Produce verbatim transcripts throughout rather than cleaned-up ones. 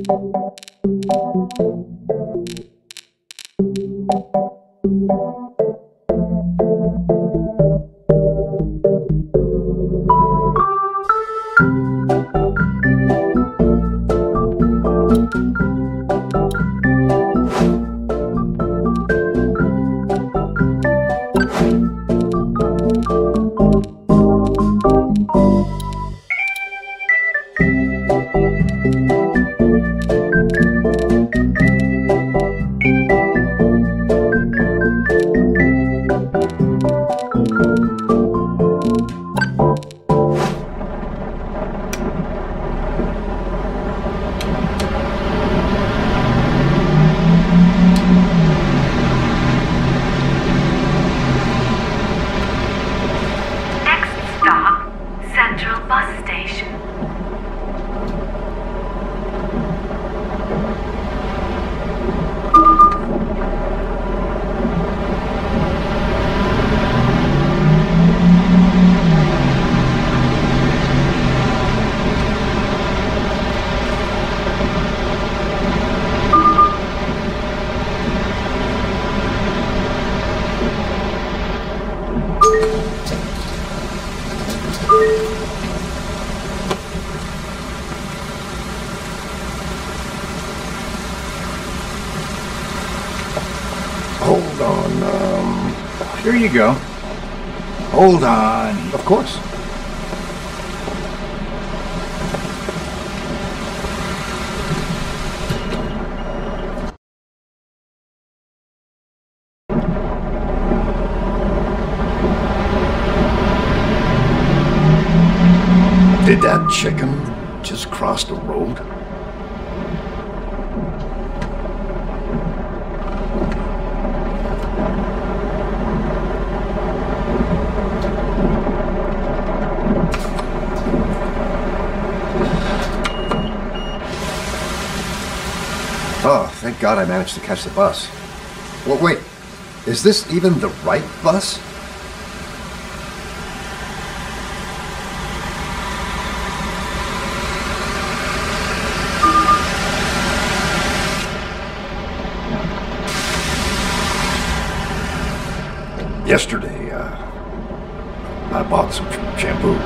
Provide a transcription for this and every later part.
Hold on, um... Here you go. Hold on. Of course. Did that chicken just cross the road? Oh, thank God I managed to catch the bus. Well, wait, is this even the right bus? Yesterday, uh, I bought some shampoo.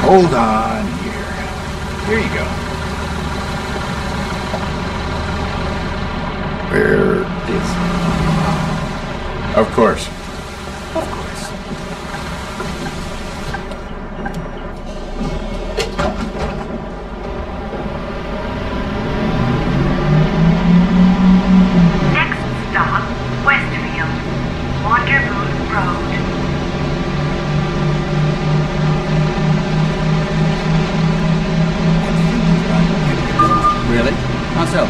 Hold on here. Here you go. Where is it? Of course. Of course. Next stop, Westfield, Wanderboot Road. Really? How so?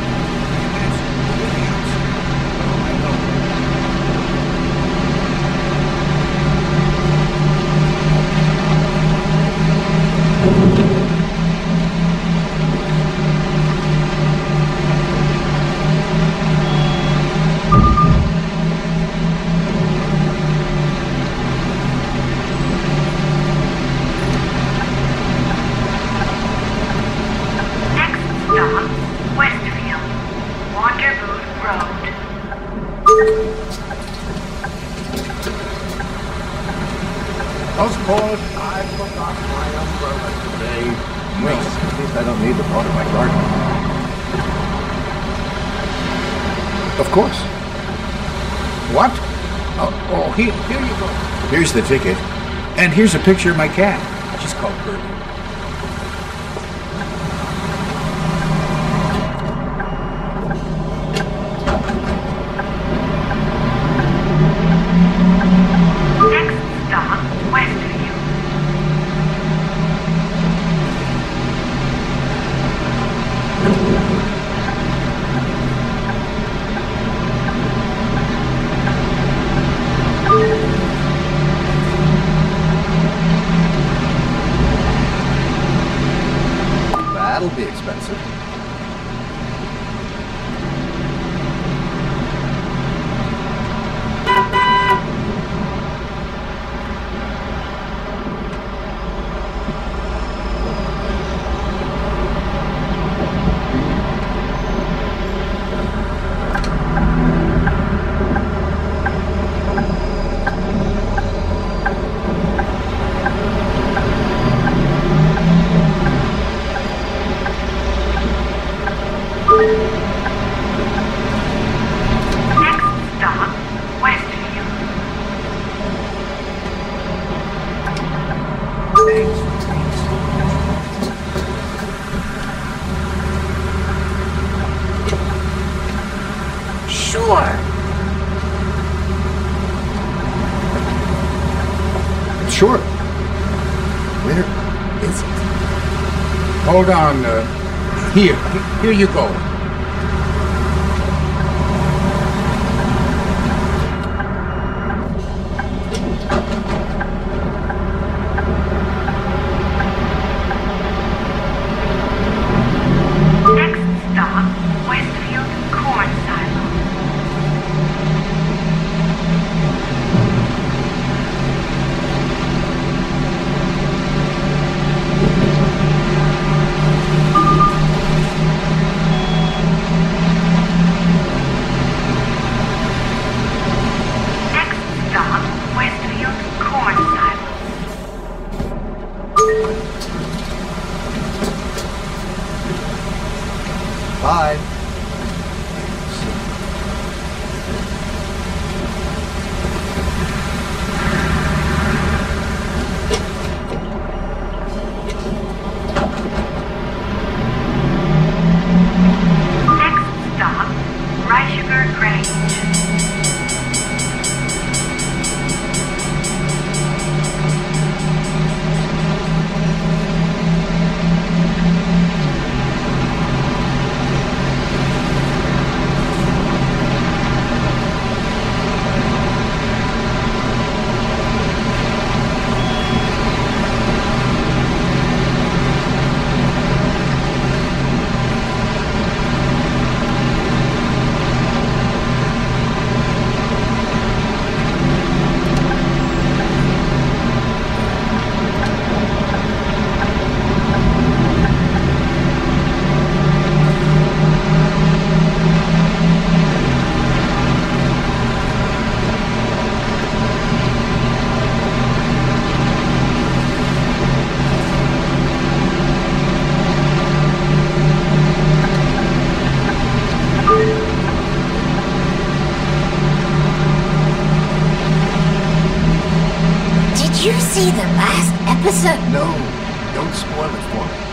Next stop, Westfield, Wanderboot Road. Oswald, I forgot my umbrella today. Well, at least I don't need the part of my garden. Of course. What? Oh, oh here, here you go. Here's the ticket. And here's a picture of my cat. She's called Birdie. Next stop, Westfield. That'll be expensive. Next stop, Westfield. Sure. Sure. Where is it? Hold on. Uh, here, here you go. Next stop, Westfield Corn Silo. see the last episode? No, don't spoil it for me.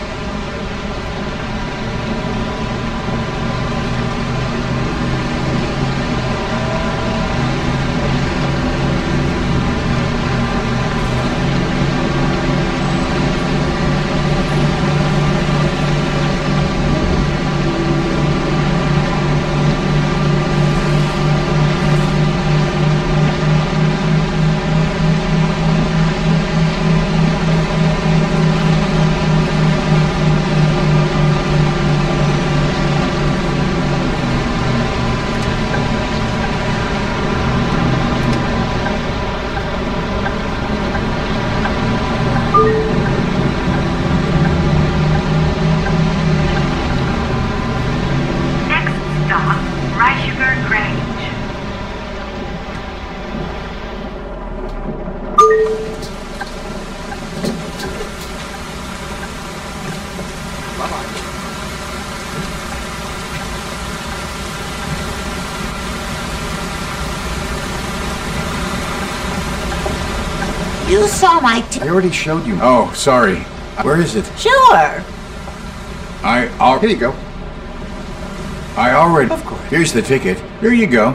You saw my t- I already showed you. Oh, sorry. Where is it? Sure. I al- Here you go. I already. Of course. Here's the ticket. Here you go.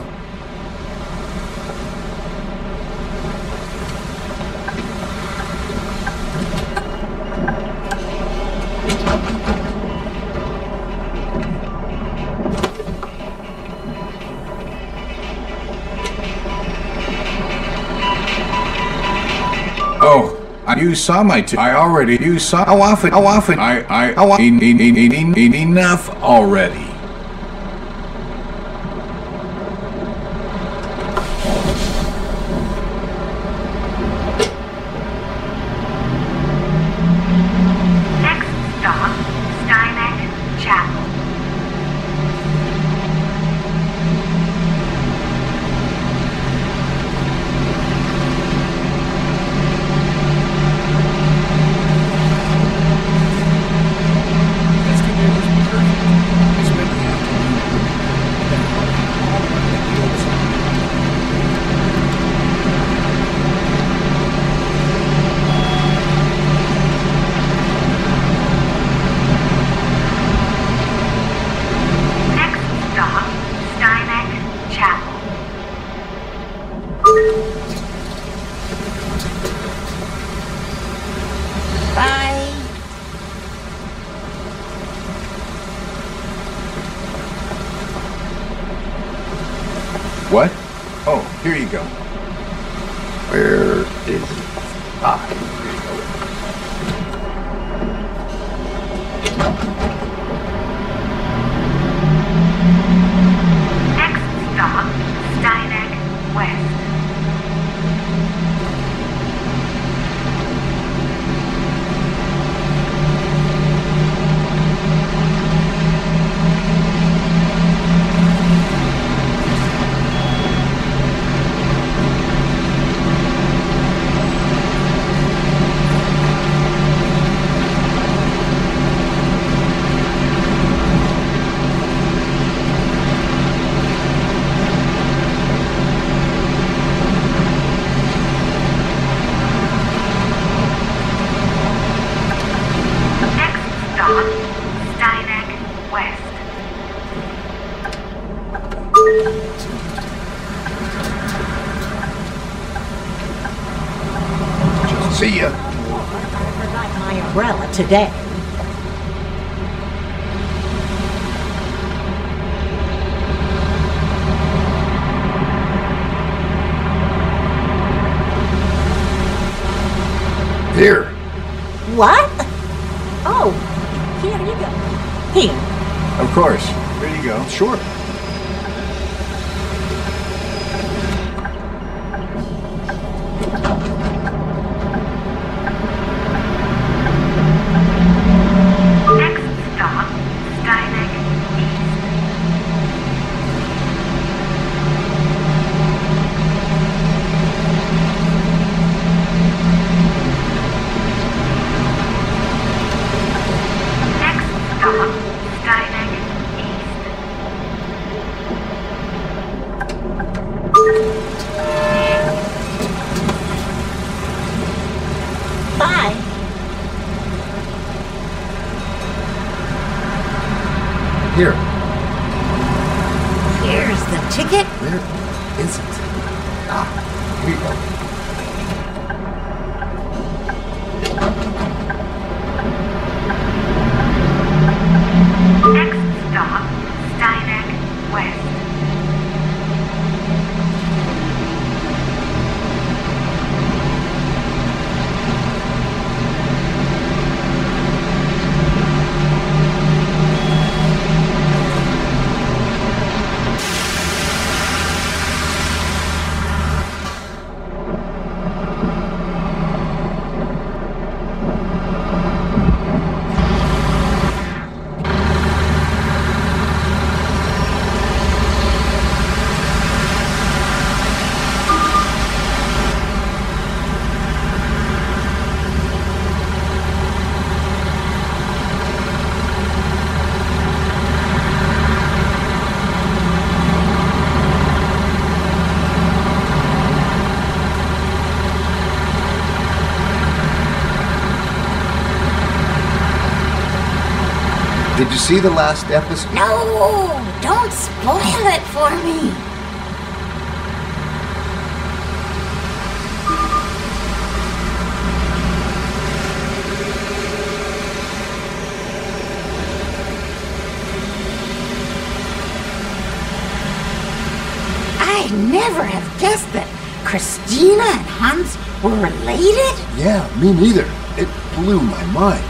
Oh, I- you saw my t- I already. You saw how often? How often? I I how o- en- en- en- en- en- enough already. Next stop, Steinbeck Chapel. Next stop, Steinbeck Chapel. Bye. What? Oh, here you go. Where is it? Ah, here you go. Next stop, Steinbeck West. Next stop, Steinbeck West. See ya. I forgot my umbrella today. Here. What? Oh, here you go. Here. Of course. Here you go. Sure. Next stop, Steinbeck East. Next stop, Steinbeck East. Here's the ticket. Where is it? Ah, here you go. Next stop, Steineck West. Did you see the last episode? No, don't spoil it for me. I never have guessed that Christina and Hans were related. Yeah, me neither. It blew my mind.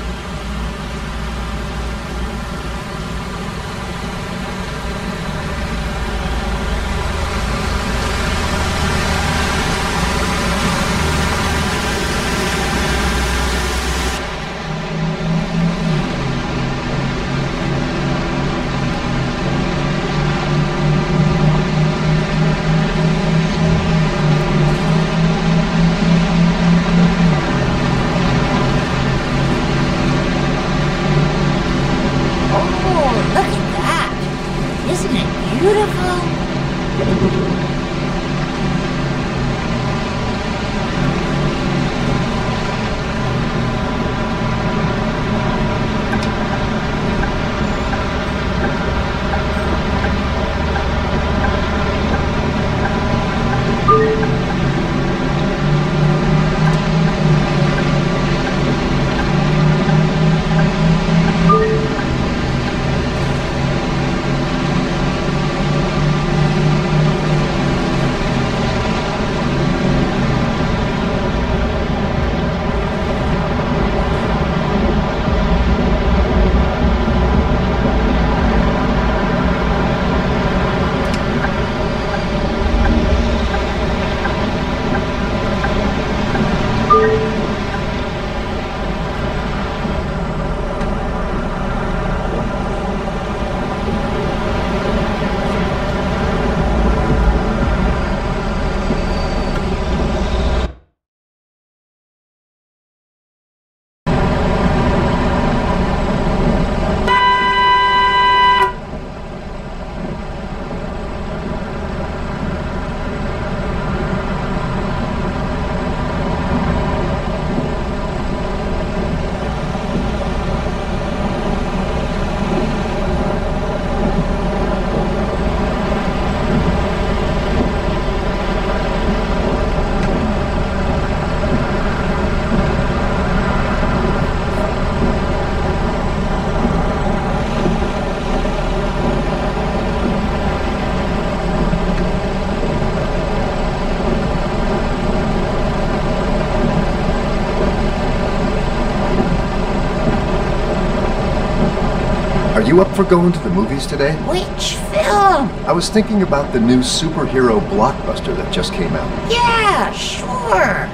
Are you up for going to the movies today? Which film? I was thinking about the new superhero blockbuster that just came out. Yeah, sure.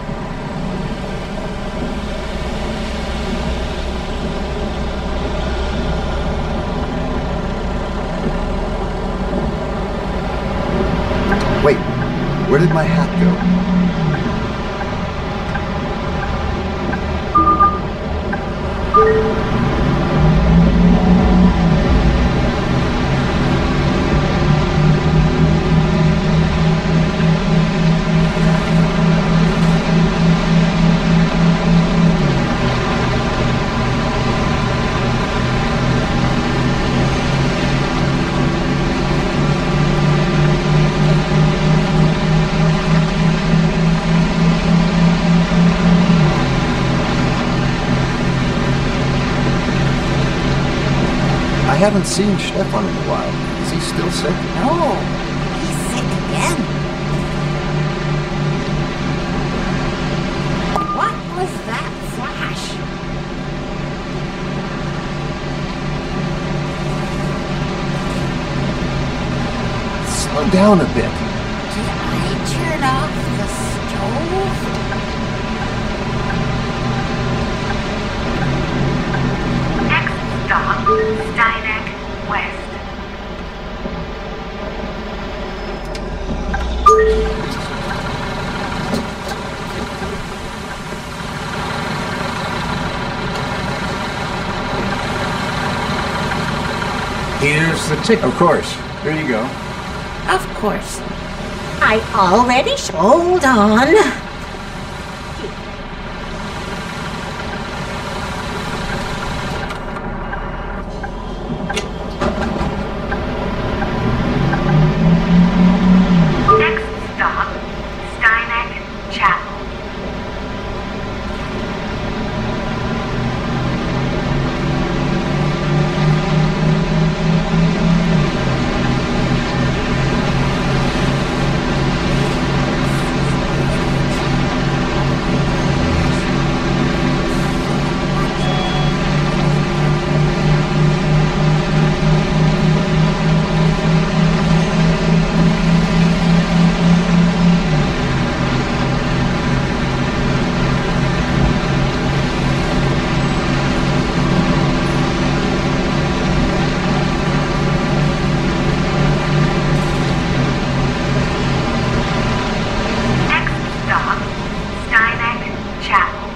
Wait, where did my hat go? haven't seen Stefan in a while. Is he still sick? No, he's sick again. What was that flash? Slow down a bit. Did I turn off the stove? Next stop, Steineck West. Here's the ticket. Of course. Here you go. Of course. I already sh- Hold on. Next stop, Steineck Chapel. Next stop, Steineck Chapel.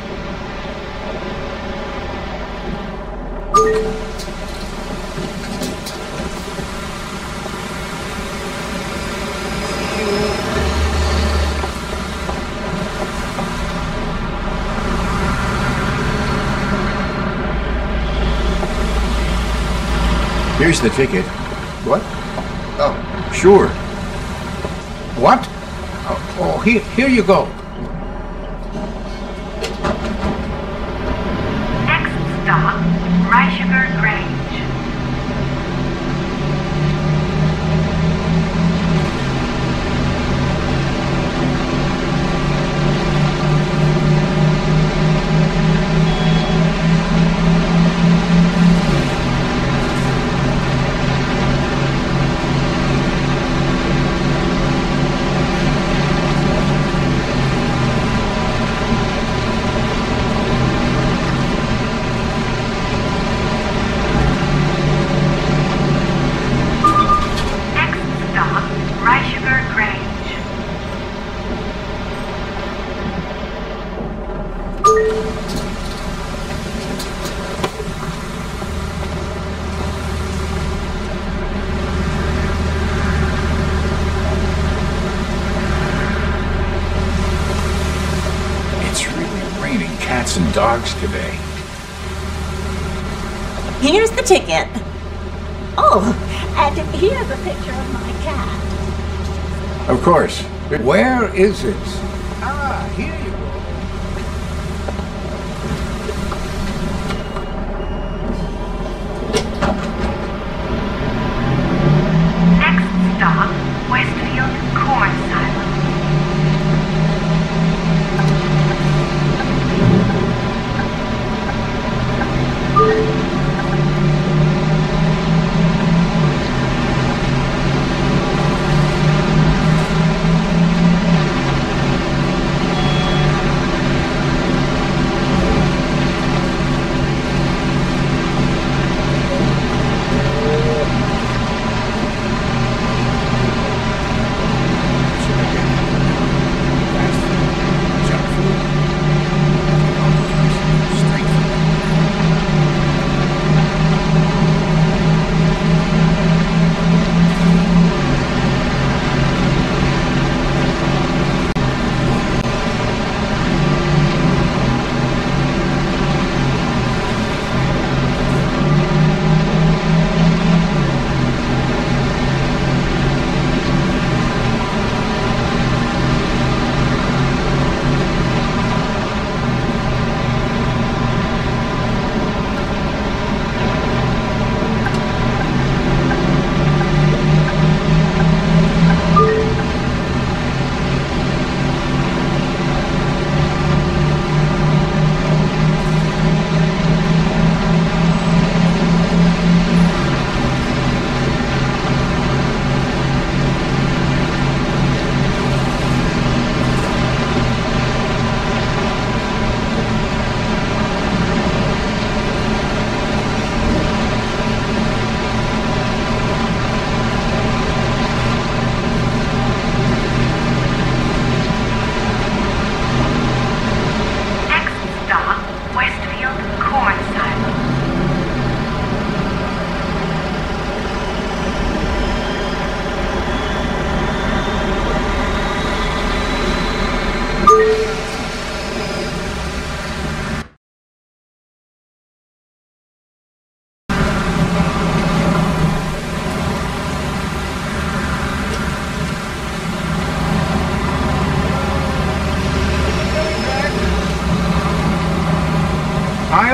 Here's the ticket. What? Oh, Sure. What? Oh, oh here, here you go. Next stop, Reichiger Grange. Next stop, Reichiger Grange. It's really raining cats and dogs today. Here's the ticket. Oh, and here's a picture of my cat. Of course. Where is it? Ah, here you go. Next stop, Westfield Corn Silo.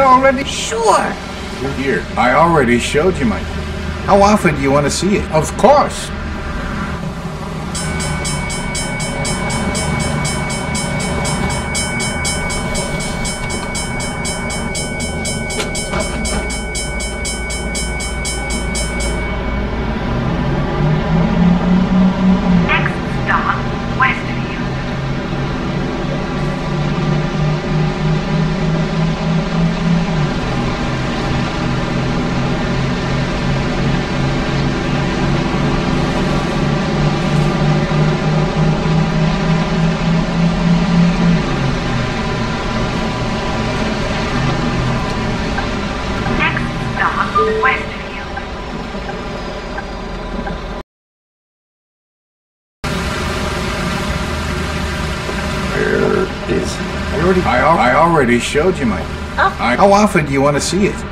already? Sure. Here, I already showed you my... How often do you want to see it? Of course. Next stop, Westview. Next stop, Westview. Where is he? I already... I, al- I already showed you my... Oh. I- How often do you want to see it?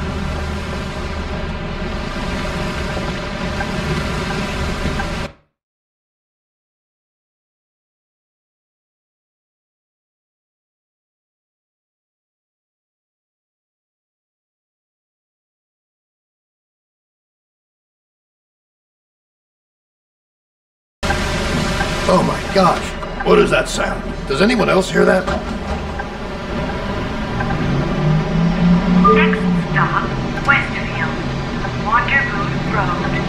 Oh my gosh. What is that sound? Does anyone else hear that? Next stop, Westfield. Waterboot Road.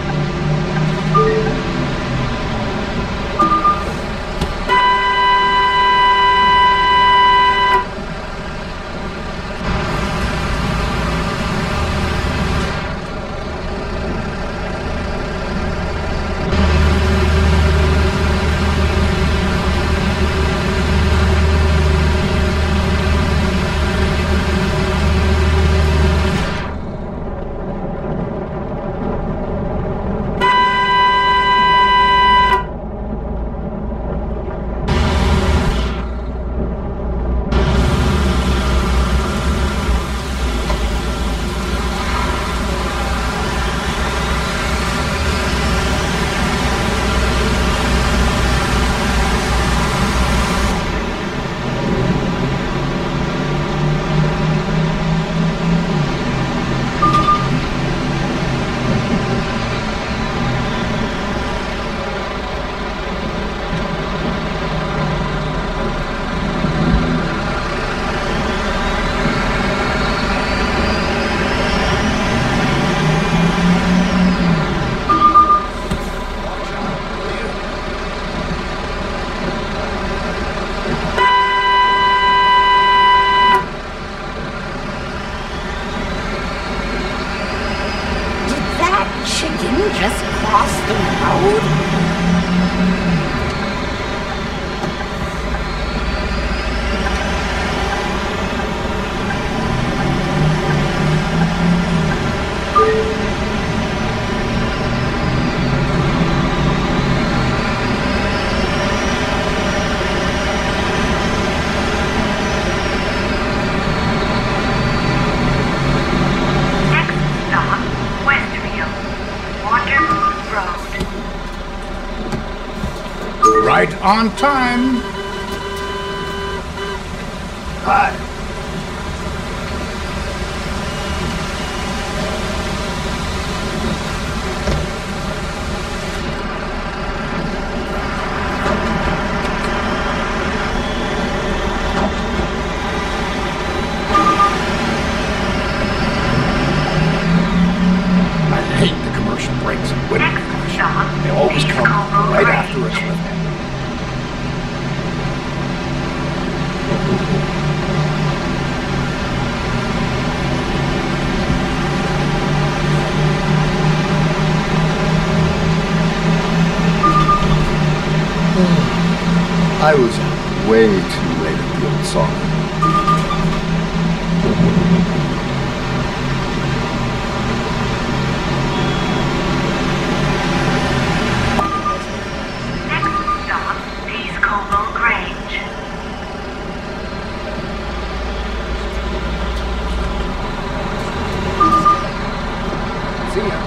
Just cross the road? Next stop, Westfield. Waterboot Road. Right on time. Hi. I hate the commercial breaks and winter. Next stop, They always East come Como right Range. after us with it. I was way too late at the old song. Next stop, East Como Grange. See ya.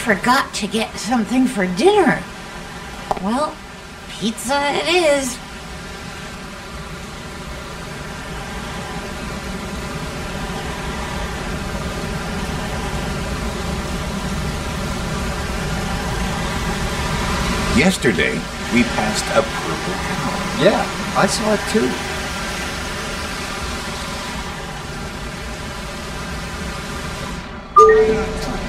forgot to get something for dinner. Well, pizza it is. Yesterday, we passed a purple cow. Yeah, I saw it too. Right on time.